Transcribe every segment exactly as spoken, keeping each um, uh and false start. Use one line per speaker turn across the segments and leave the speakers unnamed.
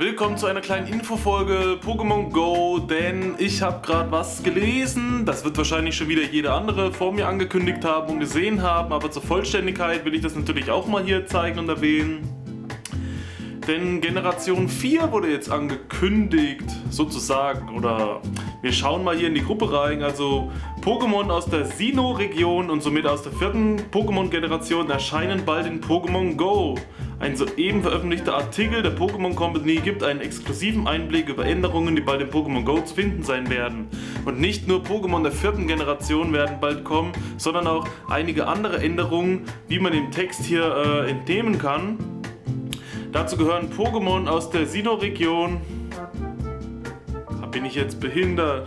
Willkommen zu einer kleinen Infofolge Pokémon Go, denn ich habe gerade was gelesen. Das wird wahrscheinlich schon wieder jeder andere vor mir angekündigt haben und gesehen haben, aber zur Vollständigkeit will ich das natürlich auch mal hier zeigen und erwähnen. Denn Generation vier wurde jetzt angekündigt, sozusagen, oder wir schauen mal hier in die Gruppe rein. Also Pokémon aus der Sinnoh-Region und somit aus der vierten Pokémon-Generation erscheinen bald in Pokémon Go. Ein soeben veröffentlichter Artikel der Pokémon Company gibt einen exklusiven Einblick über Änderungen, die bald in Pokémon Go zu finden sein werden. Und nicht nur Pokémon der vierten Generation werden bald kommen, sondern auch einige andere Änderungen, wie man dem Text hier äh, entnehmen kann. Dazu gehören Pokémon aus der Sinnoh-Region. Bin ich jetzt behindert?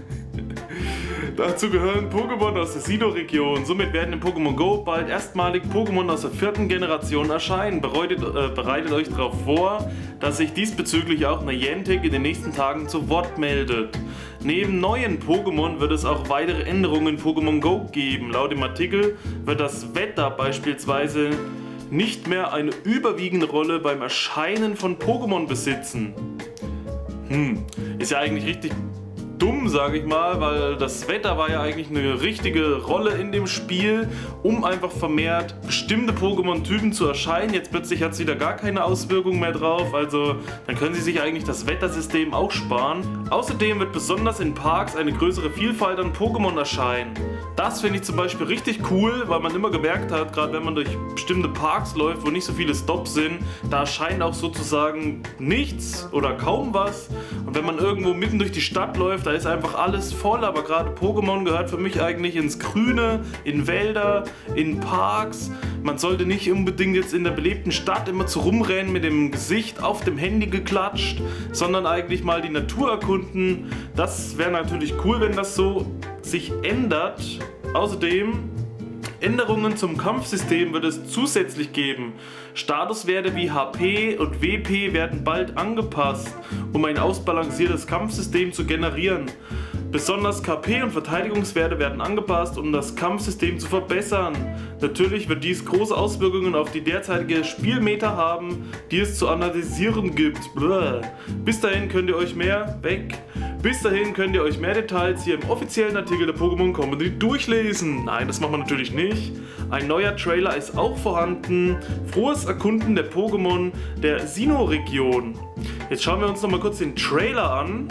Dazu gehören Pokémon aus der Sinnoh-Region. Somit werden in Pokémon Go bald erstmalig Pokémon aus der vierten Generation erscheinen. Bereitet, äh, bereitet euch darauf vor, dass sich diesbezüglich auch Niantic in den nächsten Tagen zu Wort meldet. Neben neuen Pokémon wird es auch weitere Änderungen in Pokémon Go geben. Laut dem Artikel wird das Wetter beispielsweise nicht mehr eine überwiegende Rolle beim Erscheinen von Pokémon besitzen. Hm, ist ja eigentlich richtig dumm, sage ich mal, weil das Wetter war ja eigentlich eine richtige Rolle in dem Spiel, um einfach vermehrt bestimmte Pokémon-Typen zu erscheinen. Jetzt plötzlich hat es wieder gar keine Auswirkung mehr drauf, also dann können sie sich eigentlich das Wettersystem auch sparen. Außerdem wird besonders in Parks eine größere Vielfalt an Pokémon erscheinen. Das finde ich zum Beispiel richtig cool, weil man immer gemerkt hat, gerade wenn man durch bestimmte Parks läuft, wo nicht so viele Stops sind, da erscheint auch sozusagen nichts oder kaum was. Und wenn man irgendwo mitten durch die Stadt läuft, da ist einfach alles voll, aber gerade Pokémon gehört für mich eigentlich ins Grüne, in Wälder, in Parks. Man sollte nicht unbedingt jetzt in der belebten Stadt immer zu rumrennen mit dem Gesicht auf dem Handy geklatscht, sondern eigentlich mal die Natur erkunden. Das wäre natürlich cool, wenn das so sich ändert. Außerdem Änderungen zum Kampfsystem wird es zusätzlich geben. Statuswerte wie H P und W P werden bald angepasst, um ein ausbalanciertes Kampfsystem zu generieren. Besonders K P und Verteidigungswerte werden angepasst, um das Kampfsystem zu verbessern. Natürlich wird dies große Auswirkungen auf die derzeitige Spielmeta haben, die es zu analysieren gibt. Bläh. Bis dahin könnt ihr euch mehr weg. Bis dahin könnt ihr euch mehr Details hier im offiziellen Artikel der Pokémon Company durchlesen. Nein, das machen wir natürlich nicht. Ein neuer Trailer ist auch vorhanden. Frohes Erkunden der Pokémon der Sinnoh-Region. Jetzt schauen wir uns noch mal kurz den Trailer an.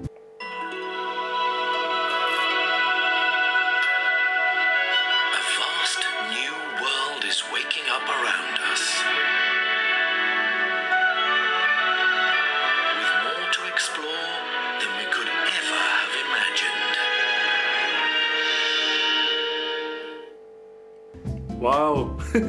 Wow.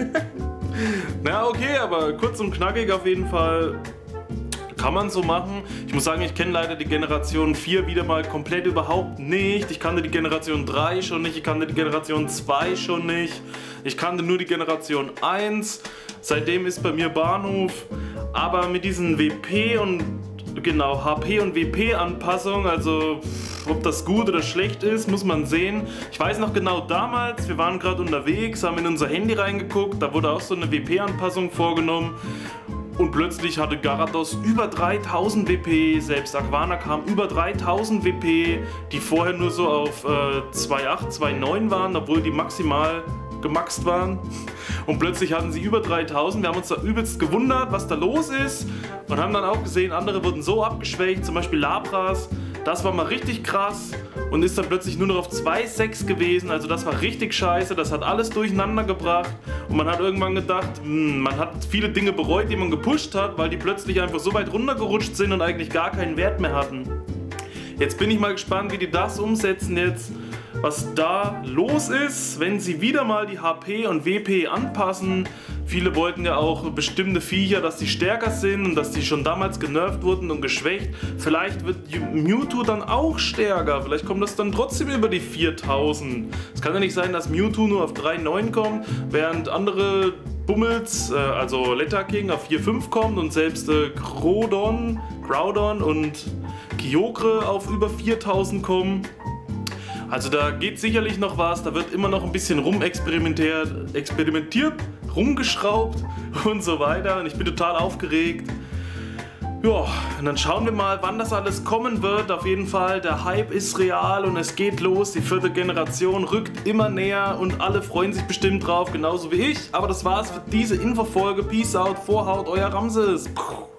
Na okay, aber kurz und knackig auf jeden Fall. Kann man so machen. Ich muss sagen, ich kenne leider die Generation vier wieder mal komplett überhaupt nicht. Ich kannte die Generation drei schon nicht, ich kannte die Generation zwei schon nicht. Ich kannte nur die Generation eins. Seitdem ist bei mir Bahnhof. Aber mit diesen W P und genau H P und W P Anpassung, also ob das gut oder schlecht ist, muss man sehen. Ich weiß noch genau damals, wir waren gerade unterwegs, haben in unser Handy reingeguckt, da wurde auch so eine W P Anpassung vorgenommen. Und plötzlich hatte Gyarados über dreitausend W P, selbst Aquana kam über dreitausend W P, die vorher nur so auf äh, zwei Komma acht, zwei Komma neun waren, obwohl die maximal gemaxt waren. Und plötzlich hatten sie über dreitausend. Wir haben uns da übelst gewundert, was da los ist. Und haben dann auch gesehen, andere wurden so abgeschwächt, zum Beispiel Lapras. Das war mal richtig krass und ist dann plötzlich nur noch auf zwei Komma sechs gewesen. Also das war richtig scheiße, das hat alles durcheinander gebracht. Und man hat irgendwann gedacht, hm, man hat viele Dinge bereut, die man gepusht hat, weil die plötzlich einfach so weit runtergerutscht sind und eigentlich gar keinen Wert mehr hatten. Jetzt bin ich mal gespannt, wie die das umsetzen jetzt, was da los ist, wenn sie wieder mal die H P und W P anpassen. Viele wollten ja auch bestimmte Viecher, dass die stärker sind und dass die schon damals genervt wurden und geschwächt. Vielleicht wird Mewtwo dann auch stärker, vielleicht kommt das dann trotzdem über die viertausend. Es kann ja nicht sein, dass Mewtwo nur auf drei Komma neun kommt, während andere Bummels, äh, also Letterking auf vier Komma fünf kommt und selbst äh, Groudon, Groudon und Kyogre auf über viertausend kommen. Also da geht sicherlich noch was, da wird immer noch ein bisschen rumexperimentiert, experimentiert, rumgeschraubt und so weiter. Und ich bin total aufgeregt. Ja, und dann schauen wir mal, wann das alles kommen wird. Auf jeden Fall, der Hype ist real und es geht los. Die vierte Generation rückt immer näher und alle freuen sich bestimmt drauf, genauso wie ich. Aber das war's für diese Infofolge. Peace out, Vorhaut, euer Ramses. Puh.